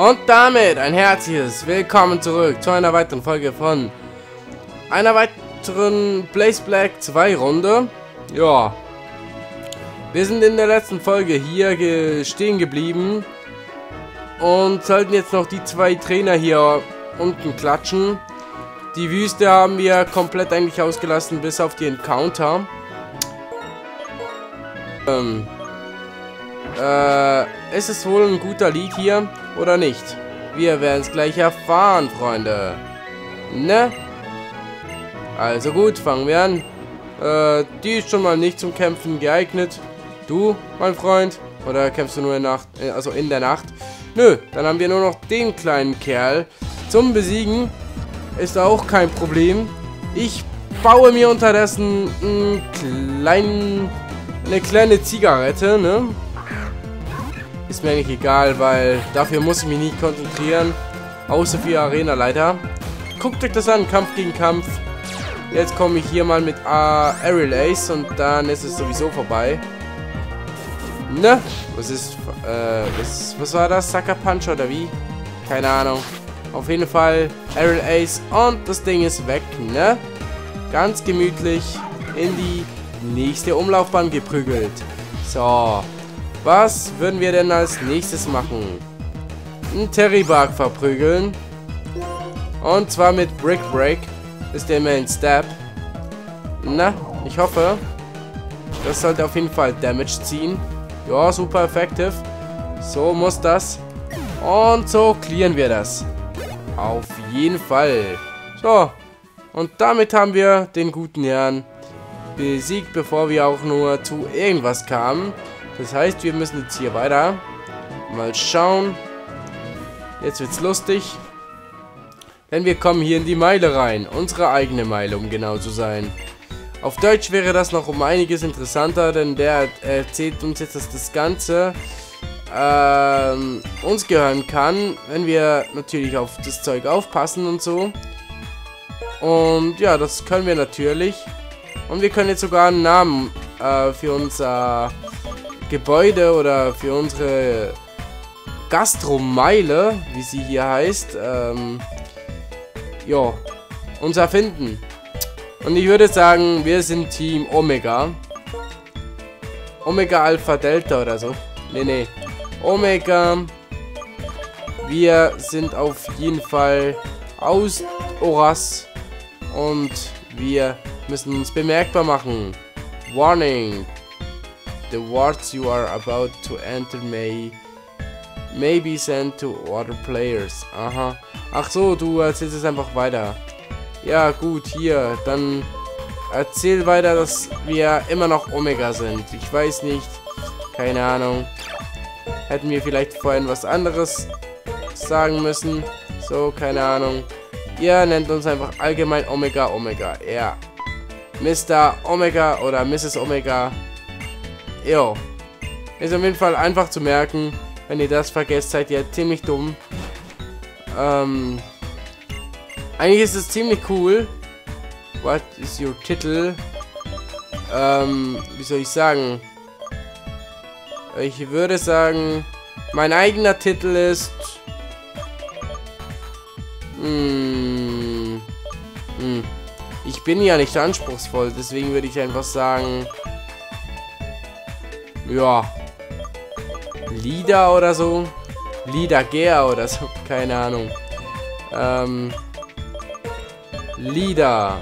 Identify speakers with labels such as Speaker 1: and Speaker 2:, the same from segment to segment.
Speaker 1: Und damit ein herzliches Willkommen zurück zu einer weiteren Folge von einer weiteren Blaze Black 2 Runde. Ja, wir sind in der letzten Folge hier stehen geblieben und sollten jetzt noch die zwei Trainer hier unten klatschen. Die Wüste haben wir komplett eigentlich ausgelassen, bis auf die Encounter. Ist es wohl ein guter Lead hier oder nicht? Wir werden es gleich erfahren, Freunde. Ne? Also gut, fangen wir an. Die ist schon mal nicht zum Kämpfen geeignet. Du, mein Freund? Oder kämpfst du nur in Nacht, also in der Nacht? Nö, dann haben wir nur noch den kleinen Kerl zum Besiegen. Ist auch kein Problem. Ich baue mir unterdessen eine kleine Zigarette, ne? Ist mir eigentlich egal, weil dafür muss ich mich nicht konzentrieren. Außer für Arena-Leiter. Guckt euch das an, Kampf gegen Kampf. Jetzt komme ich hier mal mit Aerial Ace und dann ist es sowieso vorbei. Ne? Was war das? Sucker Punch oder wie? Keine Ahnung. Auf jeden Fall Aerial Ace und das Ding ist weg, ne? Ganz gemütlich in die nächste Umlaufbahn geprügelt. So. Was würden wir denn als nächstes machen? Einen Terry-Bug verprügeln. Und zwar mit Brick Break. Ist der immerhin Stab. Na, ich hoffe. Das sollte auf jeden Fall Damage ziehen. Ja, super effektiv. So muss das. Und so clearen wir das. Auf jeden Fall. So. Und damit haben wir den guten Herrn besiegt, bevor wir auch nur zu irgendwas kamen. Das heißt, wir müssen jetzt hier weiter. Mal schauen. Jetzt wird's lustig. Denn wir kommen hier in die Meile rein. Unsere eigene Meile, um genau zu sein. Auf Deutsch wäre das noch um einiges interessanter, denn der erzählt uns jetzt, dass das Ganze uns gehören kann, wenn wir natürlich auf das Zeug aufpassen und so. Und ja, das können wir natürlich. Und wir können jetzt sogar einen Namen für unser Gebäude oder für unsere Gastromeile, wie sie hier heißt, ja, uns erfinden. Und ich würde sagen, wir sind Team Omega. Omega Alpha Delta oder so. Nee. Omega. Wir sind auf jeden Fall aus Oras. Und wir müssen uns bemerkbar machen. Warning. The wards you are about to enter may be sent to other players. Aha. Ach so, du erzählst es einfach weiter. Ja, gut, hier. Dann erzähl weiter, dass wir immer noch Omega sind. Ich weiß nicht. Keine Ahnung. Hätten wir vielleicht vorhin was anderes sagen müssen. So, keine Ahnung. Ihr nennt uns einfach allgemein Omega. Ja. Mr. Omega oder Mrs. Omega. Jo. Ist auf jeden Fall einfach zu merken. Wenn ihr das vergesst, seid ihr ziemlich dumm. Eigentlich ist es ziemlich cool. What is your Titel? Wie soll ich sagen? Ich würde sagen, mein eigener Titel ist... Ich bin ja nicht anspruchsvoll, deswegen würde ich einfach sagen... Ja. Leader oder so. Leader Gear oder so. Keine Ahnung. Leader.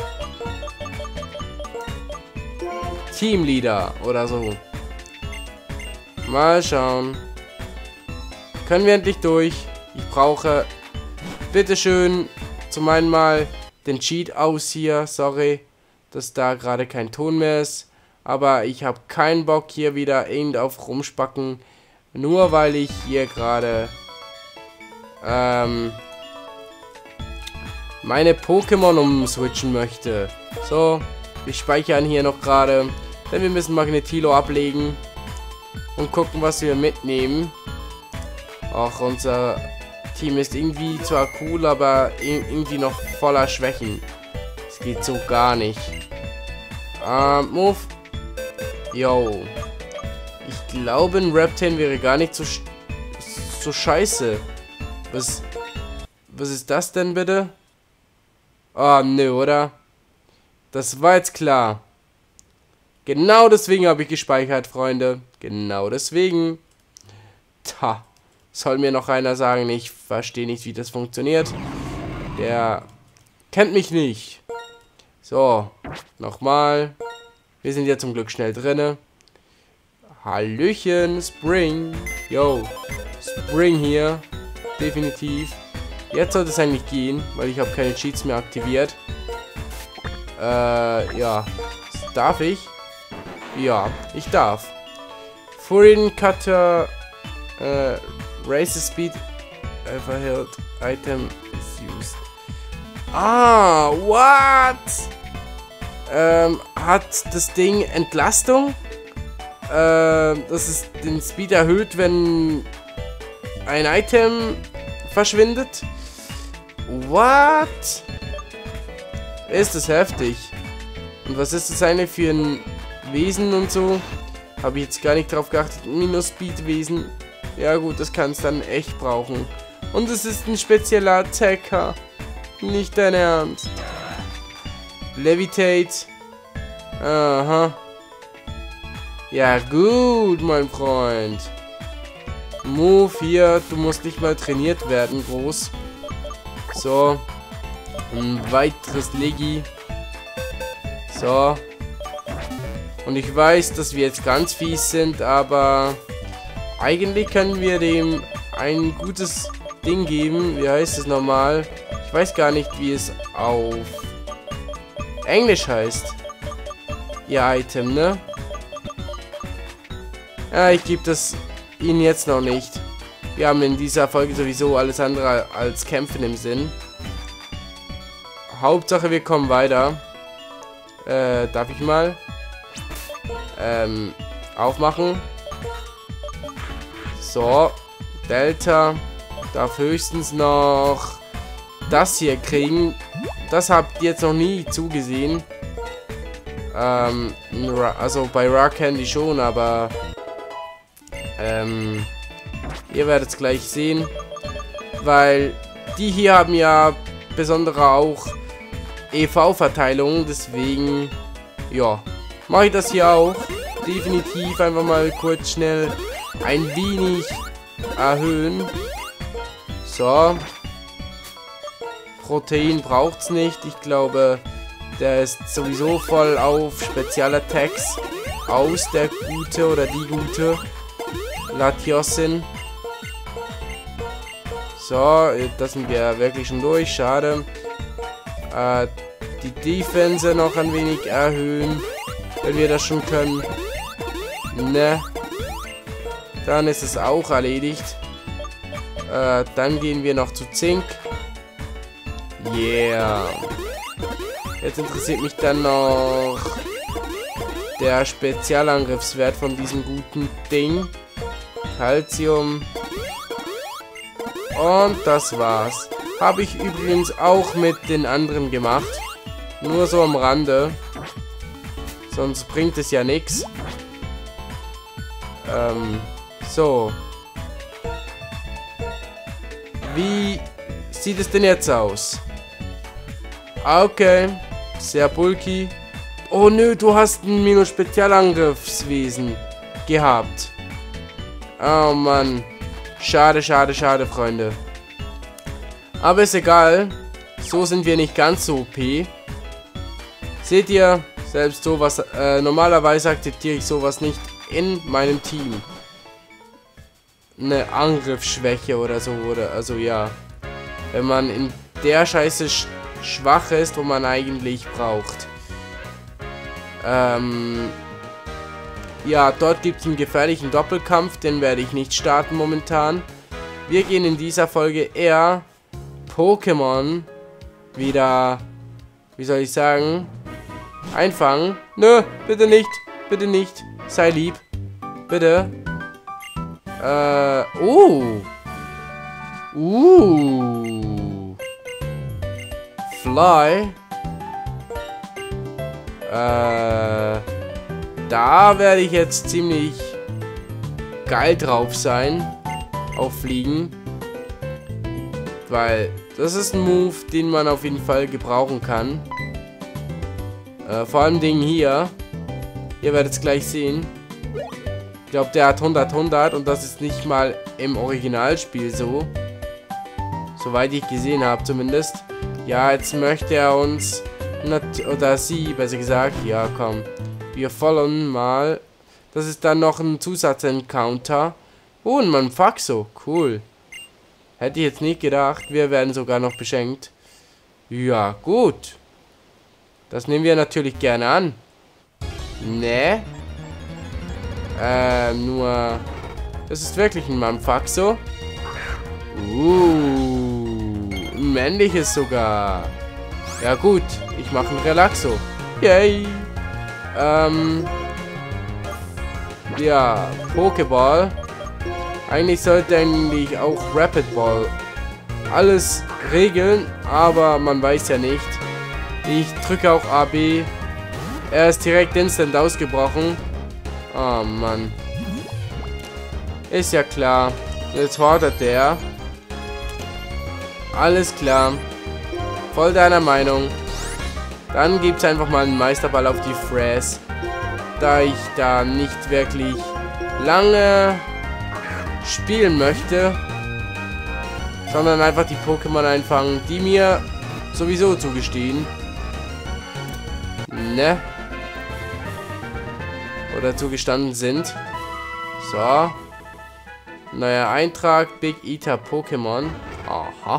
Speaker 1: Teamleader oder so. Mal schauen. Können wir endlich durch? Ich brauche bitteschön zum einen mal den Cheat aus hier. Sorry, dass da gerade kein Ton mehr ist. Aber ich habe keinen Bock hier wieder irgend auf rumspacken. Nur weil ich hier gerade meine Pokémon umswitchen möchte. So, wir speichern hier noch gerade. Denn wir müssen Magnetilo ablegen. Und gucken, was wir mitnehmen. Auch unser Team ist irgendwie zwar cool, aber irgendwie noch voller Schwächen. Es geht so gar nicht. Move. Yo. Ich glaube, ein Reptile wäre gar nicht so scheiße. Was ist das denn bitte? Oh, nö, oder? Das war jetzt klar. Genau deswegen habe ich gespeichert, Freunde. Genau deswegen. Tja. Soll mir noch einer sagen, ich verstehe nicht, wie das funktioniert. Der kennt mich nicht. So, nochmal. Wir sind ja zum Glück schnell drinne. Hallöchen, Spring. Yo, Spring hier. Definitiv. Jetzt sollte es eigentlich gehen, weil ich habe keine Cheats mehr aktiviert. Ja. Darf ich? Ja, ich darf. Foreign Cutter, Race Speed, Overhead Item is used. Ah, what? Hat das Ding Entlastung? Das ist den Speed erhöht, wenn ein Item verschwindet. What? Ist das heftig. Und was ist das eine für ein Wesen und so? Habe ich jetzt gar nicht drauf geachtet. Minus-Speed-Wesen. Ja gut, das kann es dann echt brauchen. Und es ist ein spezieller Attacker. Nicht dein Ernst. Levitate. Aha. Ja gut, mein Freund. Move hier. Du musst nicht mal trainiert werden, groß. So. Ein weiteres Legi. So. Und ich weiß, dass wir jetzt ganz fies sind, aber eigentlich können wir dem ein gutes Ding geben. Wie heißt es nochmal? Ich weiß gar nicht, wie es auf Englisch heißt. Ihr Item, ne? Ja, ich gebe das Ihnen jetzt noch nicht. Wir haben in dieser Folge sowieso alles andere als Kämpfen im Sinn. Hauptsache, wir kommen weiter. Darf ich mal? Aufmachen. So. Delta. Darf höchstens noch das hier kriegen. Das habt ihr jetzt noch nie zugesehen. Also bei Rock Candy schon, aber ihr werdet es gleich sehen. Weil die hier haben ja besondere auch EV-Verteilung, deswegen ja, mache ich das hier auch. Definitiv einfach mal kurz schnell ein wenig erhöhen. So. Protein braucht es nicht. Ich glaube, der ist sowieso voll auf Spezialattacks aus, der gute oder die gute Latiossin. So, das sind wir wirklich schon durch. Schade. Die Defense noch ein wenig erhöhen, wenn wir das schon können. Ne. Dann ist es auch erledigt. Dann gehen wir noch zu Zink. Yeah. Jetzt interessiert mich dann noch der Spezialangriffswert von diesem guten Ding. Calcium. Und das war's. Habe ich übrigens auch mit den anderen gemacht. Nur so am Rande. Sonst bringt es ja nichts. So. Wie sieht es denn jetzt aus? Okay. Sehr bulky. Oh nö, du hast ein Minus-Spezialangriffswesen gehabt. Oh Mann. Schade, schade, schade, Freunde. Aber ist egal. So sind wir nicht ganz so OP. Seht ihr, selbst sowas, normalerweise akzeptiere ich sowas nicht in meinem Team. Eine Angriffsschwäche oder so, oder, also ja. Wenn man in der Scheiße schwach ist, wo man eigentlich braucht. Ja, dort gibt es einen gefährlichen Doppelkampf, den werde ich nicht starten momentan. Wir gehen in dieser Folge eher Pokémon wieder, wie soll ich sagen, einfangen. Nö, bitte nicht, bitte nicht. Sei lieb. Bitte. Fly. Da werde ich jetzt ziemlich geil drauf sein. Auf Fliegen. weil das ist ein Move, den man auf jeden Fall gebrauchen kann. Vor allem Ding hier. Ihr werdet es gleich sehen. Ich glaube, der hat 100 und das ist nicht mal im Originalspiel so. Soweit ich gesehen habe zumindest. Ja, jetzt möchte er uns, oder sie, besser gesagt, ja komm, wir folgen mal. Das ist dann noch ein Zusatzencounter. Oh, ein Manfaxo, cool. Hätte ich jetzt nicht gedacht, wir werden sogar noch beschenkt. Ja, gut. Das nehmen wir natürlich gerne an. Ne? Nur... Das ist wirklich ein Manfaxo. Ein männliches sogar. Ja gut, ich mache ein Relaxo. Yay. Ja, Pokéball. Eigentlich sollte eigentlich auch Rapid Ball alles regeln, aber man weiß ja nicht. Ich drücke auch AB. Er ist direkt instant ausgebrochen. Oh Mann. Ist ja klar. Jetzt fordert der. Alles klar. Voll deiner Meinung. Dann gibt es einfach mal einen Meisterball auf die Fresse. Da ich da nicht wirklich lange spielen möchte, sondern einfach die Pokémon einfangen, die mir sowieso zugestehen. Ne? Oder zugestanden sind. So. Neuer Eintrag, Big Eater Pokémon. Aha.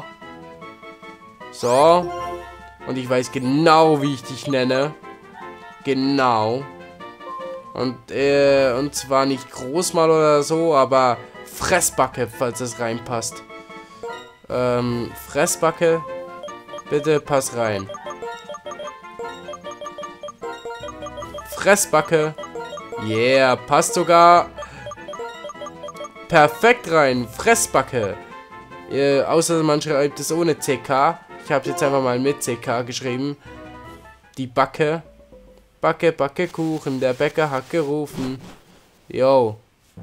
Speaker 1: So. Und ich weiß genau, wie ich dich nenne. Genau. Und zwar nicht Großmal oder so, aber Fressbacke, falls das reinpasst. Fressbacke, bitte pass rein. Fressbacke. Yeah, passt sogar perfekt rein. Fressbacke. Außer man schreibt es ohne CK. Ich habe es jetzt einfach mal mit CK geschrieben. Die Backe. Backe, Backe, Kuchen. Der Bäcker hat gerufen. Yo.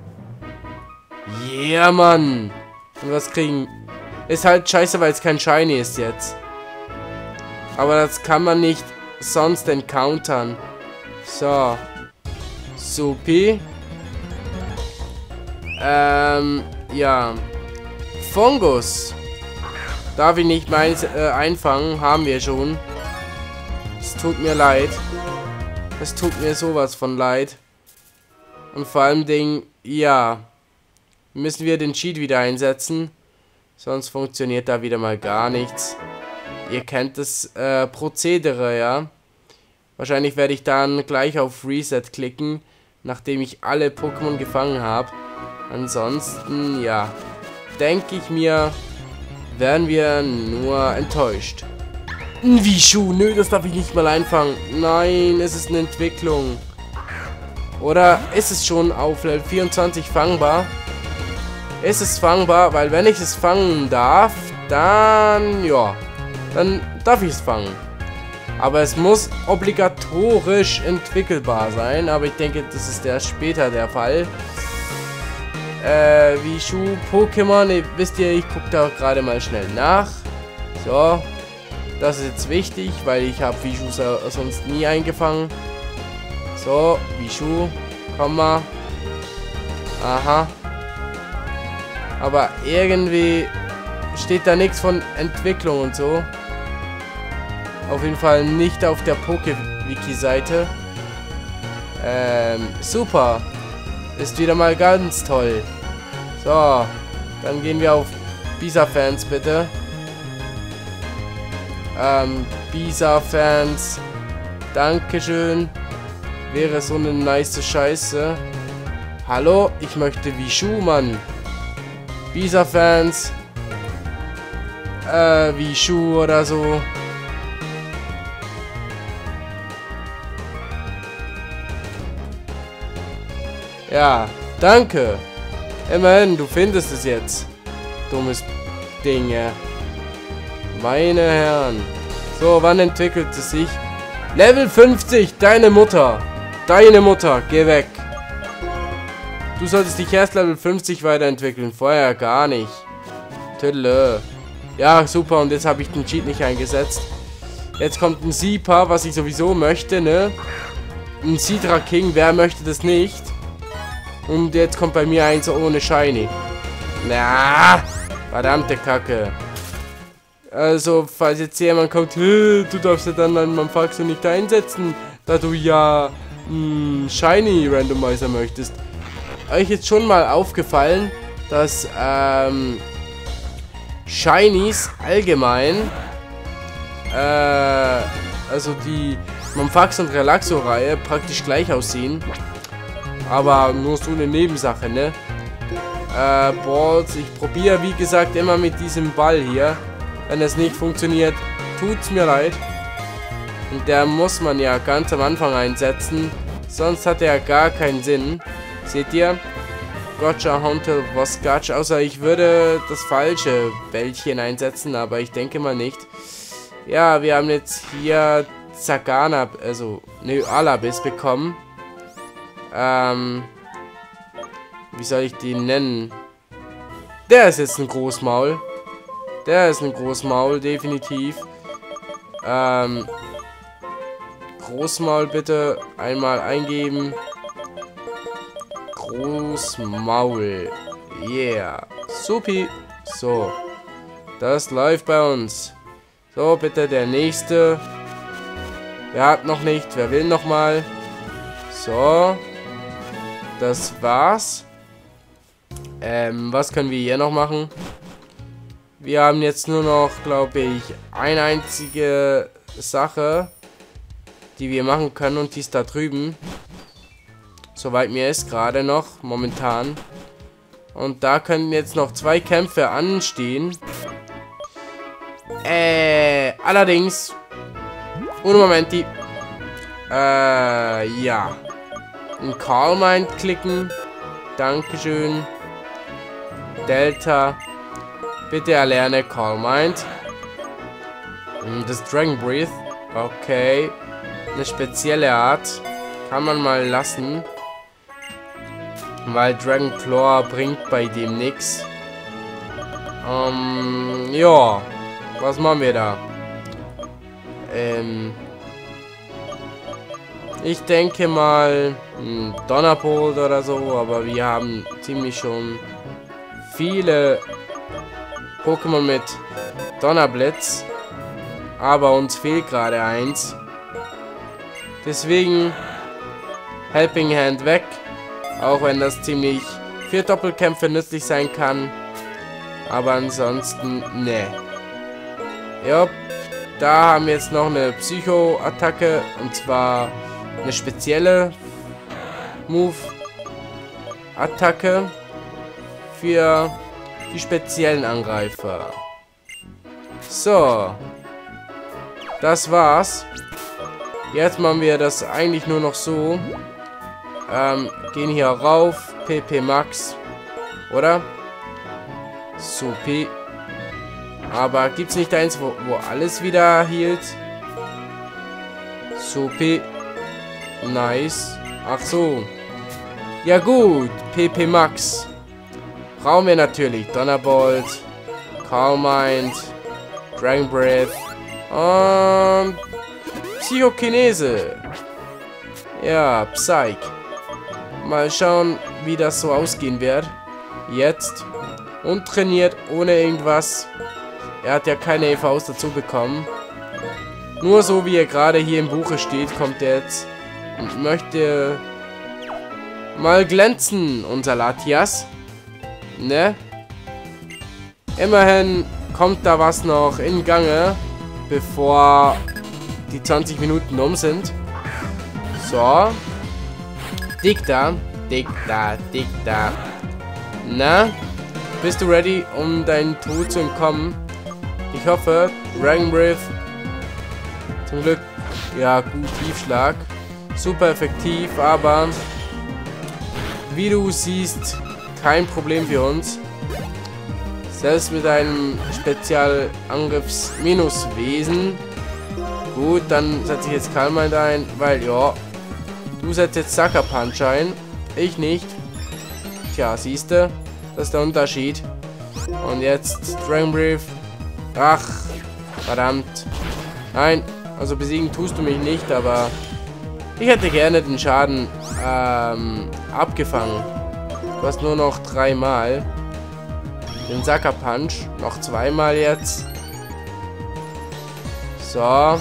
Speaker 1: Yeah, Mann. Und was kriegen? Ist halt scheiße, weil es kein Shiny ist jetzt. Aber das kann man nicht sonst encountern. So. Supi. Ja. Fungus. Darf ich nicht meins einfangen? Haben wir schon. Es tut mir leid. Es tut mir sowas von leid. Und vor allem Ding, ja. Müssen wir den Cheat wieder einsetzen. Sonst funktioniert da wieder mal gar nichts. Ihr kennt das Prozedere, ja. Wahrscheinlich werde ich dann gleich auf Reset klicken, nachdem ich alle Pokémon gefangen habe. Ansonsten, ja, denke ich mir, wären wir nur enttäuscht. Wischu, nö, das darf ich nicht mal einfangen. Nein, es ist eine Entwicklung. Oder ist es schon auf Level 24 fangbar? Ist es fangbar? Weil wenn ich es fangen darf, dann, ja, dann darf ich es fangen. Aber es muss obligatorisch entwickelbar sein. Aber ich denke, das ist erst später der Fall. Wischu, Pokémon, wisst ihr, ich gucke da gerade mal schnell nach. So. Das ist jetzt wichtig, weil ich habe Wischu sonst nie eingefangen. So, Wischu, komm mal. Aha. Aber irgendwie steht da nichts von Entwicklung und so. Auf jeden Fall nicht auf der Poké-Wiki-Seite. Super. Ist wieder mal ganz toll. So, dann gehen wir auf Bisa-Fans bitte. Bisa-Fans. Dankeschön. Wäre so eine nice Scheiße. Hallo, ich möchte Wischu, Mann. Bisa-Fans. Wischu oder so. Ja, danke. Immerhin, du findest es jetzt. Dummes Dinge. Meine Herren. So, wann entwickelt es sich? Level 50, deine Mutter. Deine Mutter, geh weg. Du solltest dich erst Level 50 weiterentwickeln. Vorher gar nicht. Tüdele. Ja, super. Und jetzt habe ich den Cheat nicht eingesetzt. Jetzt kommt ein Sieper, was ich sowieso möchte, ne? Ein Sidra King, wer möchte das nicht? Und jetzt kommt bei mir eins ohne Shiny. Na, verdammte Kacke. Also, falls jetzt jemand kommt, du darfst ja dann einen Manfaxo nicht einsetzen, da du ja Shiny Randomizer möchtest. Euch jetzt schon mal aufgefallen, dass Shinies allgemein, also die Manfax und Relaxo-Reihe praktisch gleich aussehen. Aber nur so eine Nebensache, ne? Balls, ich probiere wie gesagt immer mit diesem Ball hier. Wenn es nicht funktioniert, tut's mir leid. Und der muss man ja ganz am Anfang einsetzen. Sonst hat er gar keinen Sinn. Seht ihr? Gotcha, Hunter, was Gotcha. Außer ich würde das falsche Bällchen einsetzen, aber ich denke mal nicht. Ja, wir haben jetzt hier Zagana, also, ne, Alabis bekommen. Wie soll ich den nennen? Der ist jetzt ein Großmaul. Der ist ein Großmaul, definitiv. Großmaul bitte einmal eingeben. Großmaul. Yeah. Supi. So. Das läuft bei uns. So, bitte der nächste. Wer hat noch nicht? Wer will noch mal? So. Das war's. Was können wir hier noch machen? Wir haben jetzt nur noch, glaube ich, eine einzige Sache, die wir machen können, und die ist da drüben. Soweit mir ist gerade noch, momentan. Und da können jetzt noch 2 Kämpfe anstehen. Allerdings. Un momenti. Ja. In Calm Mind klicken. Dankeschön. Delta. Bitte erlerne Calm Mind. Das Dragon Breath. Okay. Eine spezielle Art. Kann man mal lassen. Weil Dragon Claw bringt bei dem nichts. Ja. Was machen wir da? Ich denke mal Donnerbolt oder so, aber wir haben ziemlich schon viele Pokémon mit Donnerblitz, aber uns fehlt gerade eins. Deswegen Helping Hand weg, auch wenn das ziemlich für Doppelkämpfe nützlich sein kann, aber ansonsten ne. Ja, da haben wir jetzt noch eine Psycho-Attacke, und zwar eine spezielle Move-Attacke für die speziellen Angreifer. So. Das war's. Jetzt machen wir das eigentlich nur noch so. Gehen hier rauf. PP Max. Oder? Supi. Aber gibt's nicht eins, wo alles wieder hielt? Supi. Nice. Ach so. Ja gut. PP Max. Brauchen wir natürlich Donnerbolt, Calm Mind, Dragon Breath und Psychokinese. Ja, Psych. Mal schauen, wie das so ausgehen wird. Jetzt. Und trainiert ohne irgendwas. Er hat ja keine EVs dazu bekommen. Nur so, wie er gerade hier im Buche steht, kommt er jetzt und möchte mal glänzen, unser Latias. Ne? Immerhin kommt da was noch in Gange, bevor die 20 Minuten um sind. So. Dicta. Na? Bist du ready, um deinen Tod zu entkommen? Ich hoffe. Dragon Breath. Zum Glück. Ja, gut. Tiefschlag. Super effektiv, aber wie du siehst, kein Problem für uns. Selbst mit einem Spezialangriffs-Minuswesen. Gut, dann setze ich jetzt Calm Mind ein, weil ja, du setzt jetzt Sucker Punch ein. Ich nicht. Tja, siehste, das ist der Unterschied. Und jetzt Dragon Breath. Ach, verdammt. Nein, also besiegen tust du mich nicht, aber ich hätte gerne den Schaden abgefangen. Du hast nur noch 3 Mal. Den Sucker Punch. Noch 2 Mal jetzt. So.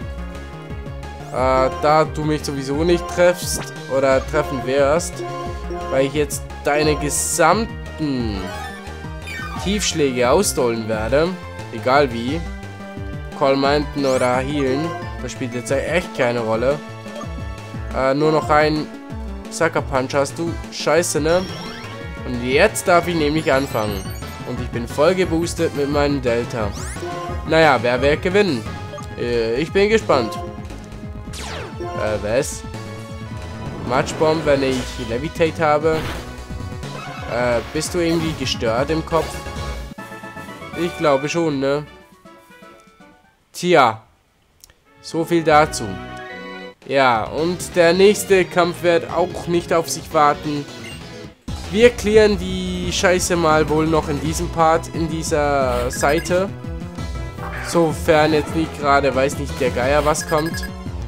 Speaker 1: Da du mich sowieso nicht treffst oder treffen wirst, weil ich jetzt deine gesamten Tiefschläge ausdolen werde. Egal wie. Call-Meinten oder Healen. Das spielt jetzt echt keine Rolle. Nur noch ein Sucker Punch hast du. Scheiße, ne? Und jetzt darf ich nämlich anfangen. Und ich bin voll geboostet mit meinem Delta. Naja, wer wird gewinnen? Ich bin gespannt. Was? Matchbomb, wenn ich Levitate habe. Bist du irgendwie gestört im Kopf? Ich glaube schon, ne? Tja. So viel dazu. Ja, und der nächste Kampf wird auch nicht auf sich warten. Wir klären die Scheiße mal wohl noch in diesem Part, in dieser Seite. Sofern jetzt nicht gerade, weiß nicht der Geier, was kommt.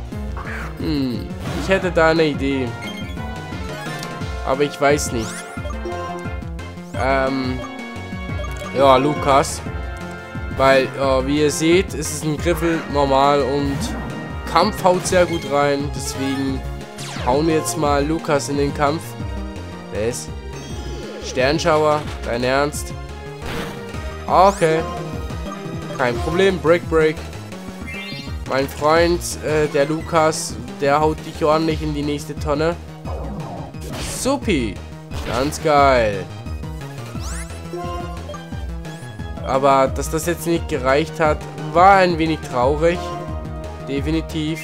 Speaker 1: Ich hätte da eine Idee. Aber ich weiß nicht. Ja, Lukas. Weil, wie ihr seht, ist es ein Griffel normal und Kampf haut sehr gut rein. Deswegen hauen wir jetzt mal Lukas in den Kampf. Was? Sternschauer? Dein Ernst? Okay. Kein Problem. Break, break. Mein Freund, der Lukas, der haut dich ordentlich in die nächste Tonne. Supi. Ganz geil. Aber dass das jetzt nicht gereicht hat, war ein wenig traurig. Definitiv.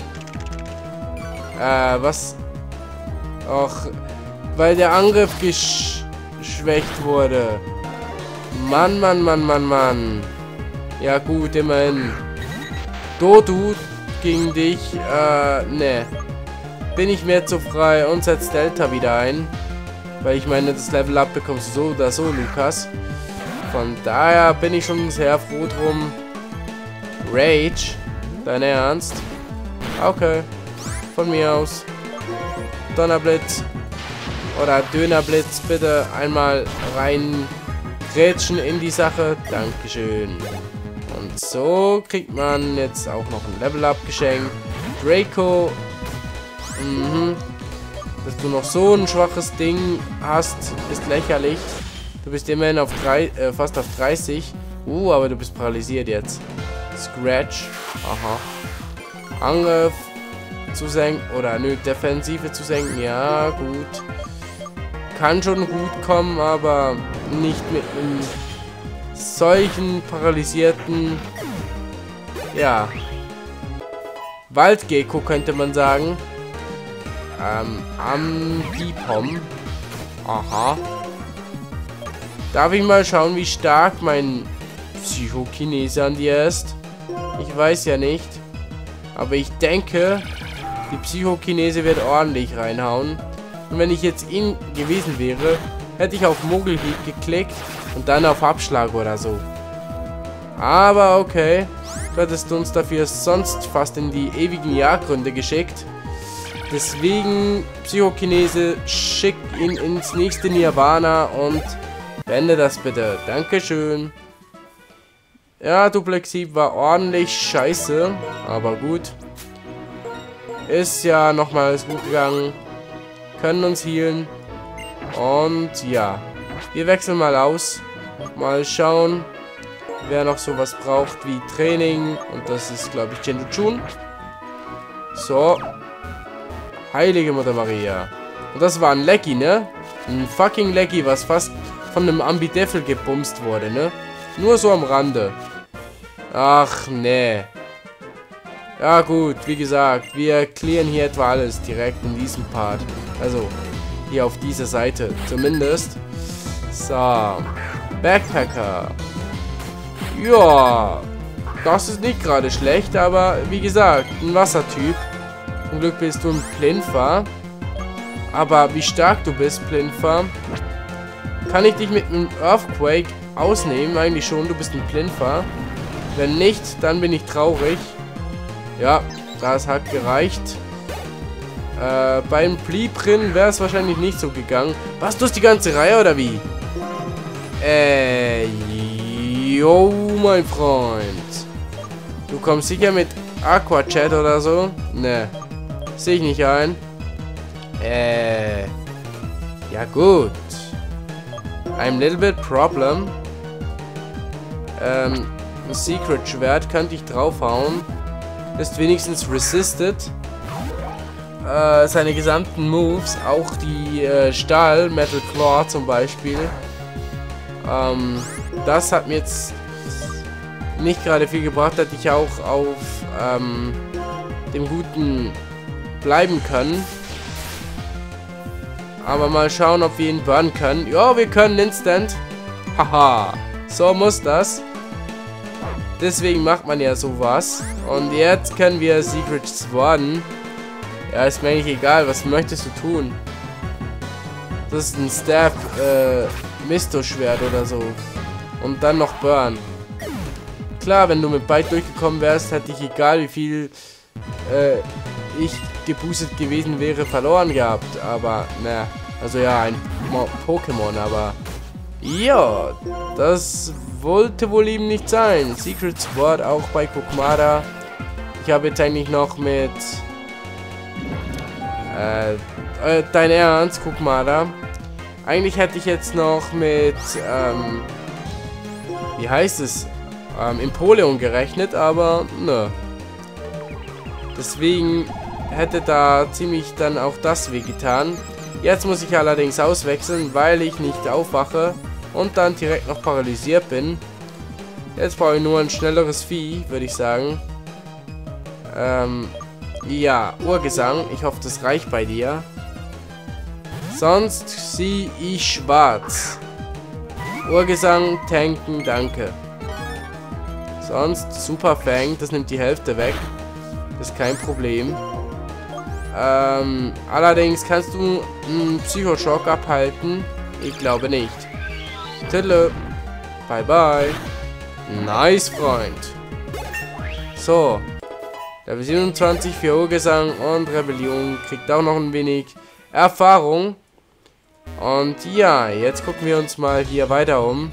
Speaker 1: Was? Ach, weil der Angriff geschwächt wurde. Mann, Mann, Mann, Mann, Mann. Ja gut, immerhin. Dodu gegen dich, ne. Bin ich mir zu frei und setz Delta wieder ein. Weil ich meine, das Level Up bekommst du so oder so, Lukas. Von daher bin ich schon sehr froh drum. Rage? Dein Ernst? Okay. Von mir aus. Donnerblitz. Oder Dönerblitz. Bitte einmal rein grätschen in die Sache. Dankeschön. Und so kriegt man jetzt auch noch ein Level-Up geschenkt. Draco. Dass du noch so ein schwaches Ding hast, ist lächerlich. Du bist immerhin auf fast auf 30. Aber du bist paralysiert jetzt. Scratch. Aha. Angriff zu senken. Oder nö, Defensive zu senken. Ja, gut. Kann schon gut kommen, aber nicht mit einem solchen paralysierten, ja, Waldgecko könnte man sagen. Ambipom. Aha. Darf ich mal schauen, wie stark mein Psychokinese an dir ist? Ich weiß ja nicht. Aber ich denke, die Psychokinese wird ordentlich reinhauen. Und wenn ich jetzt ihn gewesen wäre, hätte ich auf Mogelhieb geklickt und dann auf Abschlag oder so. Aber okay. Du hättest uns dafür sonst fast in die ewigen Jagdgründe geschickt. Deswegen, Psychokinese, schick ihn ins nächste Nirvana und beende das bitte. Dankeschön. Ja, Duplexib war ordentlich scheiße, aber gut. Ist ja nochmals gut gegangen. Können uns healen. Und ja, wir wechseln mal aus. Mal schauen, wer noch sowas braucht wie Training. Und das ist, glaube ich, Genjutsu. So. Heilige Mutter Maria. Und das war ein Lecky, ne? Ein fucking Lecky, was fast von einem Ambideffel gebumst wurde, ne? Nur so am Rande. Ach, ne. Ja gut, wie gesagt, wir klären hier etwa alles direkt in diesem Part. Also, hier auf dieser Seite zumindest. So. Backpacker. Ja. Das ist nicht gerade schlecht, aber wie gesagt, ein Wassertyp. Zum Glück bist du ein Plinfer. Aber wie stark du bist, Plinfer, kann ich dich mit einem Earthquake ausnehmen. Eigentlich schon, du bist ein Plinfer. Wenn nicht, dann bin ich traurig. Ja, das hat gereicht. Beim Pleeprin wäre es wahrscheinlich nicht so gegangen. Was, du hast die ganze Reihe oder wie? Yo, mein Freund. Du kommst sicher mit Aqua-Chat oder so? Ne, sehe ich nicht ein. Ja gut. I'm a little bit problem. Secret Schwert könnte ich draufhauen. Ist wenigstens resisted. Seine gesamten Moves, auch die Stahl, Metal Claw zum Beispiel. Das hat mir jetzt nicht gerade viel gebracht, hätte ich auch auf dem Guten bleiben können. Aber mal schauen, ob wir ihn burnen können. Ja, wir können instant. Haha, so muss das. Deswegen macht man ja sowas. Und jetzt können wir Secret Sworden. Ja, ist mir eigentlich egal. Was möchtest du tun? Das ist ein Staff, Misto-Schwert oder so. Und dann noch Burn. Klar, wenn du mit Byte durchgekommen wärst, hätte ich, egal wie viel ich geboostet gewesen wäre, verloren gehabt. Aber, ne. Also ja, ein Pokémon, aber... Ja, das wollte wohl eben nicht sein. Secret Sword auch bei Kukumada. Ich habe jetzt eigentlich noch mit... dein Ernst, Kukumada. Eigentlich hätte ich jetzt noch mit... wie heißt es? Empoleon gerechnet, aber ne. Deswegen hätte da ziemlich dann auch das wehgetan. Jetzt muss ich allerdings auswechseln, weil ich nicht aufwache und dann direkt noch paralysiert bin. Jetzt brauche ich nur ein schnelleres Vieh, würde ich sagen. Ja, Urgesang. Ich hoffe, das reicht bei dir. Sonst sehe ich schwarz. Urgesang, tanken, danke. Sonst Super Fang, das nimmt die Hälfte weg. Das ist kein Problem. Allerdings kannst du einen Psychoschock abhalten. Ich glaube nicht. Tüdele. Bye bye. Nice, Freund. So. Level 27 für Urgesang und Rebellion. Kriegt auch noch ein wenig Erfahrung. Und ja, jetzt gucken wir uns mal hier weiter um.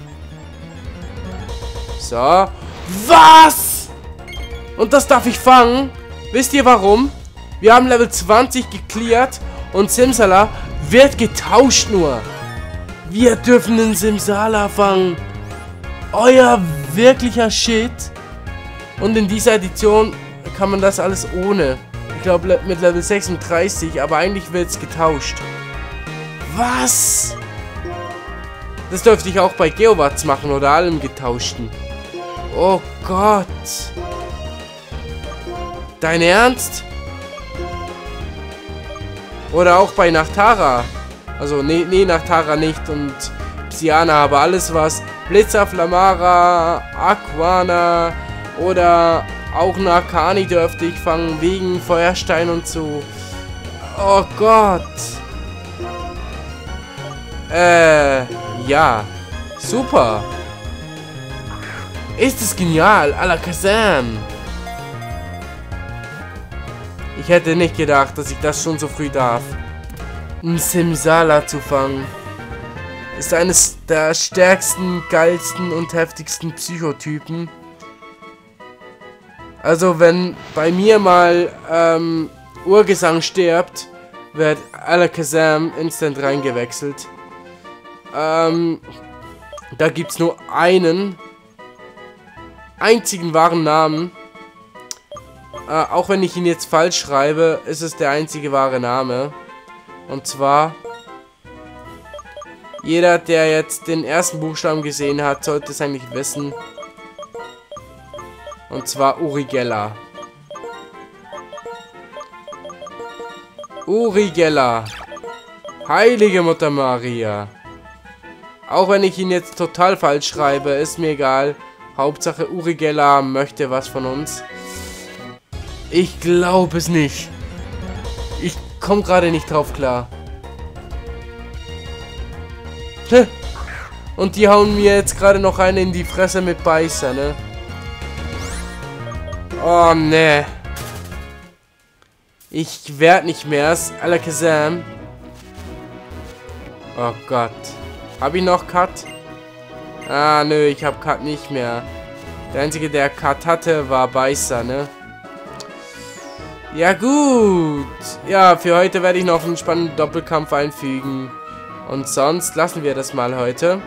Speaker 1: So. Was? Und das darf ich fangen? Wisst ihr warum? Wir haben Level 20 gecleart und Simsala wird getauscht nur. Wir dürfen den Simsala fangen. Euer wirklicher Shit. Und in dieser Edition kann man das alles ohne. Ich glaube mit Level 36, aber eigentlich wird es getauscht. Was? Das dürfte ich auch bei Geowatts machen oder allem getauschten. Oh Gott. Dein Ernst? Oder auch bei Nachtara. Also, nee, Nachtara nicht und Psyana, aber alles was Blitzer, Flamara, Aquana oder auch Nakani dürfte ich fangen, wegen Feuerstein und so. Oh Gott. Ja. Super. Ist es genial, Alakazam. Ich hätte nicht gedacht, dass ich das schon so früh darf. Ein Simsala zu fangen. Ist eines der stärksten, geilsten und heftigsten Psychotypen. Also wenn bei mir mal Urgesang stirbt, wird Alakazam instant reingewechselt. Da gibt's nur einen einzigen wahren Namen. Auch wenn ich ihn jetzt falsch schreibe, ist es der einzige wahre Name. Und zwar... Jeder, der jetzt den ersten Buchstaben gesehen hat, sollte es eigentlich wissen. Und zwar Urigella. Urigella. Heilige Mutter Maria. Auch wenn ich ihn jetzt total falsch schreibe, ist mir egal. Hauptsache Urigella möchte was von uns. Ich glaube es nicht. Ich komme gerade nicht drauf klar. Und die hauen mir jetzt gerade noch eine in die Fresse mit Beißer, ne? Oh, ne. Ich werd nicht mehr. Alakazam. Oh Gott. Hab ich noch Cut? Ah, nö, ich hab Cut nicht mehr. Der einzige, der Cut hatte, war Beißer, ne? Ja, gut. Ja, für heute werde ich noch einen spannenden Doppelkampf einfügen. Und sonst lassen wir das mal heute.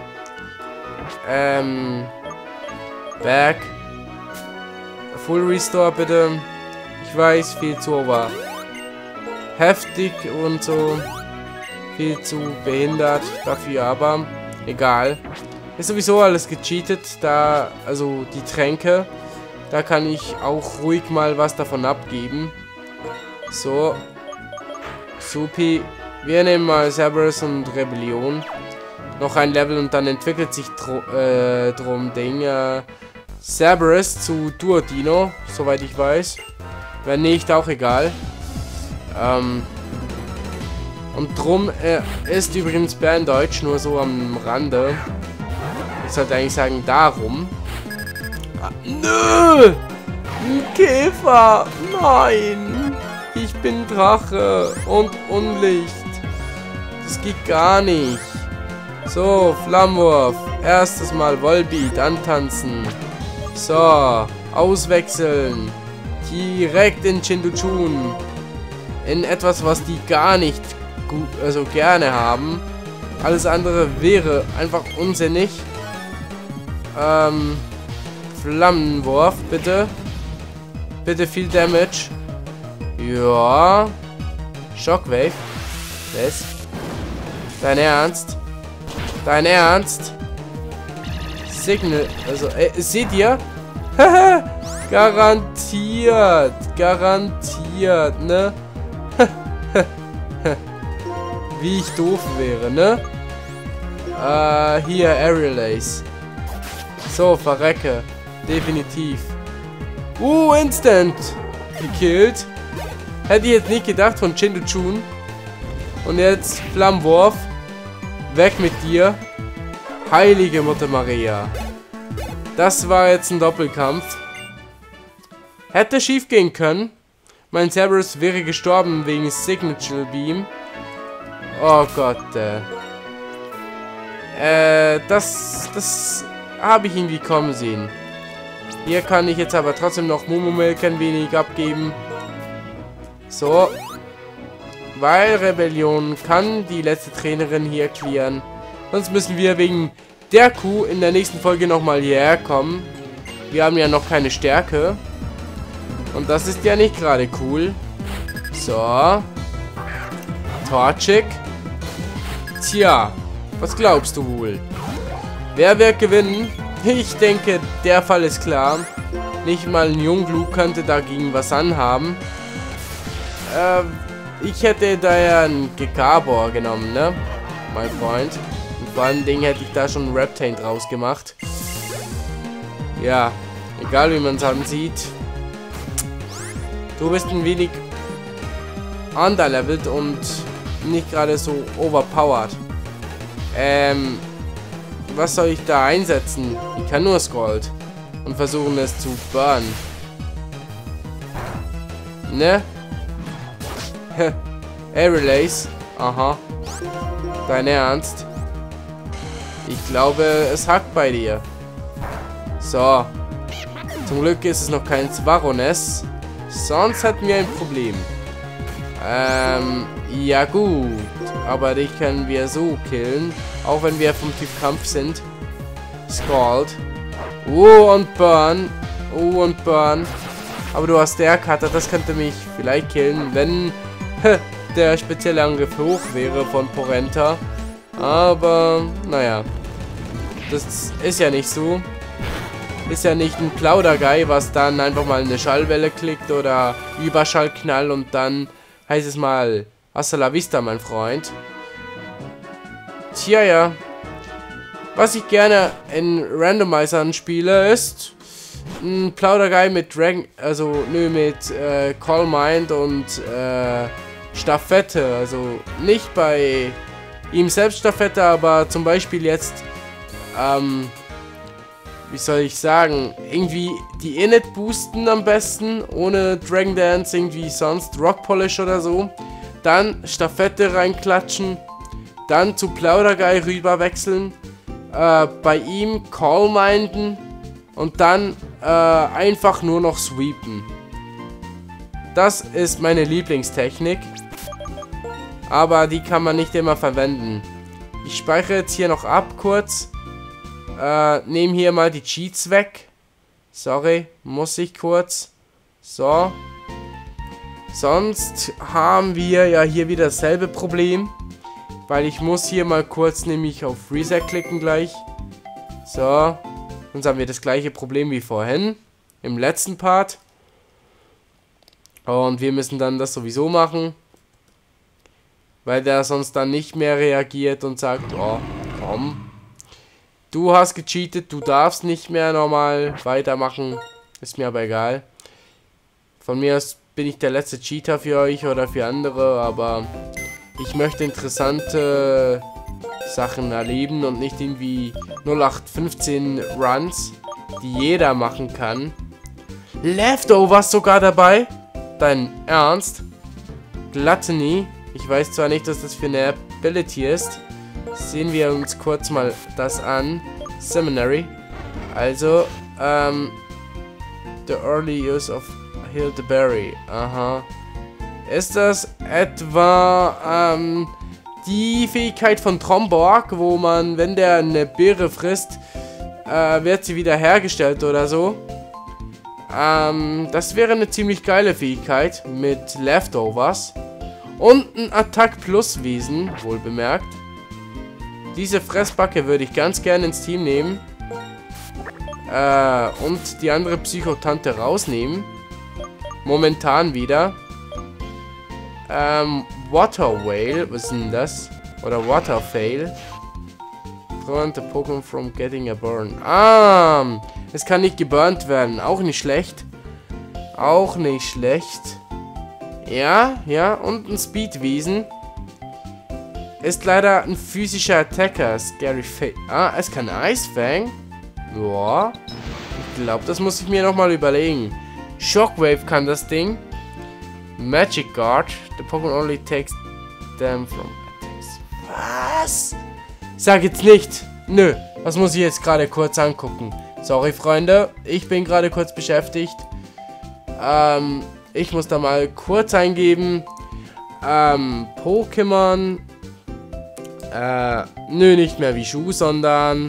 Speaker 1: Back. Full Restore, bitte. Ich weiß, viel zu over. Heftig und so. Viel zu behindert dafür, aber egal. Ist sowieso alles gecheatet, da, also die Tränke. Da kann ich auch ruhig mal was davon abgeben. So. Supi. Wir nehmen mal Cerberus und Rebellion. Noch ein Level und dann entwickelt sich drum Ding. Cerberus zu Duodino, soweit ich weiß. Wenn nicht, auch egal. Und drum ist übrigens Berndeutsch, nur so am Rande. Ich sollte eigentlich sagen, darum. Ah, nö! Ein Käfer! Nein! Ich bin Drache und Unlicht. Das geht gar nicht. So, Flammenwurf. Erstes Mal Volbeat antanzen. So, auswechseln. Direkt in Chinduchun. In etwas, was die gar nicht gut, also gerne haben. Alles andere wäre einfach unsinnig. Flammenwurf, bitte. Bitte viel Damage. Ja. Shockwave. Was? Dein Ernst? Dein Ernst? Signal. Also, seht ihr? Garantiert. Garantiert, ne? Wie ich doof wäre, ne? Hier, Aerial Ace. So, verrecke. Definitiv. Instant. Gekillt. Hätte ich jetzt nicht gedacht von Chinduchun. Und jetzt Flammenwurf. Weg mit dir. Heilige Mutter Maria. Das war jetzt ein Doppelkampf. Hätte schief gehen können. Mein Cerberus wäre gestorben wegen Signature Beam. Oh Gott. Das habe ich irgendwie kommen sehen. Hier kann ich jetzt aber trotzdem noch Momo-Milk ein wenig abgeben. So. Weil Rebellion kann die letzte Trainerin hier clearen. Sonst müssen wir wegen der Kuh in der nächsten Folge nochmal hierher kommen. Wir haben ja noch keine Stärke. Und das ist ja nicht gerade cool. So. Torchic. Tja, was glaubst du wohl? Wer wird gewinnen? Ich denke, der Fall ist klar. Nicht mal ein Junglu könnte dagegen was anhaben. Ich hätte da ja einen Gekabor genommen, ne? Mein Freund. Und vor allem Ding hätte ich da schon einen Reptain draus gemacht. Ja, egal wie man es ansieht. Du bist ein wenig underlevelt und nicht gerade so overpowered. Was soll ich da einsetzen? Ich kann nur Scald und versuchen es zu burnen. Ne? Aerial Ace. Aha. Dein Ernst? Ich glaube, es hackt bei dir. So. Zum Glück ist es noch kein Svaroness. Sonst hätten wir ein Problem. Ja gut. Aber dich können wir so killen. Auch wenn wir vom Typ Kampf sind. Scald. Und Burn. Und Burn. Aber du hast der Cutter. Das könnte mich vielleicht killen, wenn der spezielle Angriff hoch wäre von Porenta. Aber, naja. Das ist ja nicht so. Ist ja nicht ein Plauderguy, was dann einfach mal eine Schallwelle klickt oder Überschallknall und dann heißt es mal Hasta la vista, mein Freund. Tja, ja. Was ich gerne in Randomizern spiele, ist ein Plauderguy mit Dragon, also nö, mit Call Mind und Staffette. Also nicht bei ihm selbst Staffette, aber zum Beispiel jetzt wie soll ich sagen, irgendwie die Init boosten am besten, ohne Dragon Dance, irgendwie sonst Rock Polish oder so. Dann Staffette reinklatschen, dann zu Plauderguy rüber wechseln, bei ihm Call minden und dann einfach nur noch sweepen. Das ist meine Lieblingstechnik, aber die kann man nicht immer verwenden. Ich speichere jetzt hier noch ab kurz. Nehme hier mal die Cheats weg. Sorry, muss ich kurz. So. Sonst haben wir ja hier wieder dasselbe Problem. Weil ich muss hier mal kurz nämlich auf Reset klicken gleich. So. Sonst haben wir das gleiche Problem wie vorhin. Im letzten Part. Und wir müssen dann das sowieso machen. Weil der sonst dann nicht mehr reagiert und sagt, oh, komm. Du hast gecheatet, du darfst nicht mehr normal weitermachen. Ist mir aber egal. Von mir aus bin ich der letzte Cheater für euch oder für andere, aber ich möchte interessante Sachen erleben und nicht irgendwie 0815 Runs, die jeder machen kann. Leftovers sogar dabei? Dein Ernst? Gluttony? Ich weiß zwar nicht, dass das für eine Ability ist. Sehen wir uns kurz mal das an. Seminary. Also, the early use of Hildeberry. Aha. Ist das etwa, die Fähigkeit von Tromborg, wo man, wenn der eine Beere frisst, wird sie wieder hergestellt oder so? Das wäre eine ziemlich geile Fähigkeit mit Leftovers. Und ein Attack-Plus-Wesen, wohl bemerkt. Diese Fressbacke würde ich ganz gerne ins Team nehmen. Und die andere Psychotante rausnehmen. Momentan wieder. Water Whale, was ist denn das? Oder Water Fail. Prevent the Pokémon from getting a burn. Es kann nicht geburnt werden. Auch nicht schlecht. Auch nicht schlecht. Ja, und ein Speedwesen. Ist leider ein physischer Attacker. Scary Face. Es kann Eisfang. Ja. Ich glaube, das muss ich mir nochmal überlegen. Shockwave kann das Ding. Magic Guard. The Pokémon only takes them from attacks. Was? Sag jetzt nicht. Nö. Das muss ich jetzt gerade kurz angucken. Sorry, Freunde. Ich bin gerade kurz beschäftigt. Ich muss da mal kurz eingeben. Pokémon. Nö, nicht mehr wie Schuh, sondern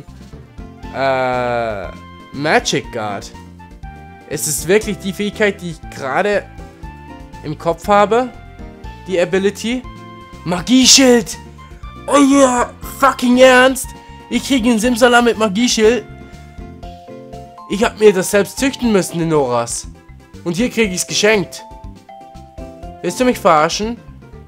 Speaker 1: Magic Guard. Ist es wirklich die Fähigkeit, die ich gerade im Kopf habe? Die Ability? Magieschild! Oh yeah! Fucking ernst! Ich kriege einen Simsalam mit Magieschild. Ich habe mir das selbst züchten müssen in Noras. Und hier kriege ich es geschenkt. Willst du mich verarschen?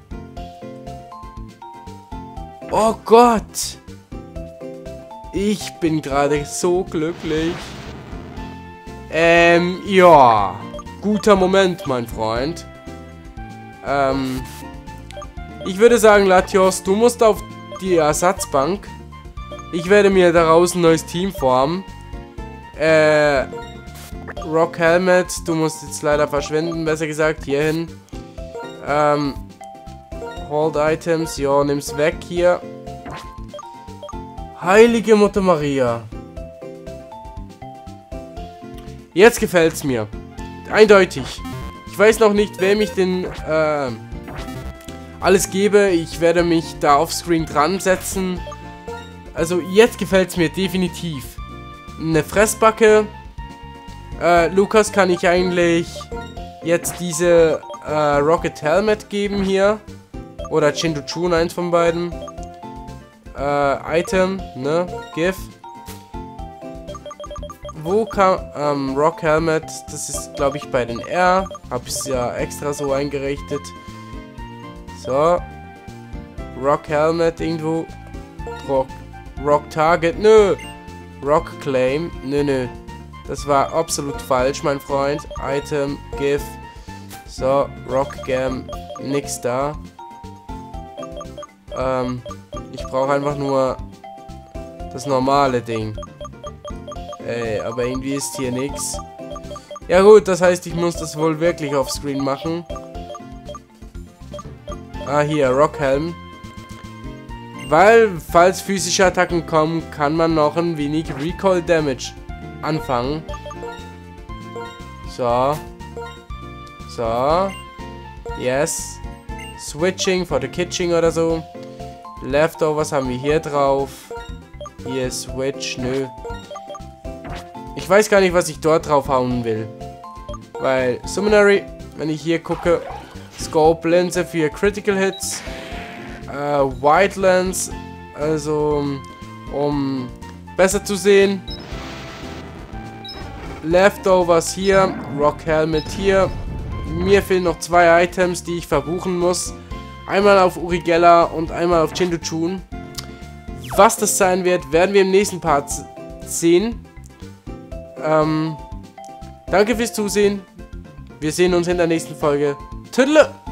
Speaker 1: Oh Gott. Ich bin gerade so glücklich. Ja. Guter Moment, mein Freund. Ich würde sagen, Latios, du musst auf die Ersatzbank. Ich werde mir daraus ein neues Team formen. Rock Helmet, du musst jetzt leider verschwinden, besser gesagt, hierhin. Hold Items, ja, nimm's weg hier. Heilige Mutter Maria. Jetzt gefällt's mir. Eindeutig. Ich weiß noch nicht, wem ich denn alles gebe. Ich werde mich da offscreen dran setzen. Also jetzt gefällt's mir definitiv. Eine Fressbacke. Lukas kann ich eigentlich jetzt diese Rocket Helmet geben hier. Oder Chinduchun, eins von beiden. Item, ne? GIF. Wo kam Rock Helmet? Das ist, glaube ich, bei den R. Hab ich es ja extra so eingerichtet. So. Rock Helmet irgendwo. Rock Target. Nö. Rock Claim. Nö. Das war absolut falsch, mein Freund. Item, GIF. So, Rock Gam. Nix da. Ich brauche einfach nur das normale Ding. Aber irgendwie ist hier nichts. Ja gut, das heißt, ich muss das wohl wirklich auf Screen machen. Ah, hier, Rockhelm. Weil, falls physische Attacken kommen, kann man noch ein wenig Recoil Damage anfangen. So. So. Yes. Switching for the Kitching oder so. Leftovers haben wir hier drauf. Hier Switch, nö. Ich weiß gar nicht, was ich dort drauf hauen will. Weil Summonary, wenn ich hier gucke, Scope Linse für Critical Hits. White Lens, also um besser zu sehen. Leftovers hier, Rock Helmet hier. Mir fehlen noch 2 Items, die ich verbuchen muss. Einmal auf Urigella und einmal auf Chinduchun. Was das sein wird, werden wir im nächsten Part sehen. Danke fürs Zusehen. Wir sehen uns in der nächsten Folge. Tüdele!